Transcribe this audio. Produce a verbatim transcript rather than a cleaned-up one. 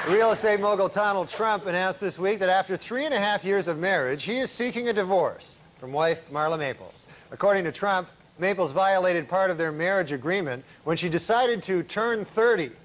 Real estate mogul Donald Trump announced this week that after three and a half years of marriage, he is seeking a divorce from wife Marla Maples. According to Trump, Maples violated part of their marriage agreement when she decided to turn thirty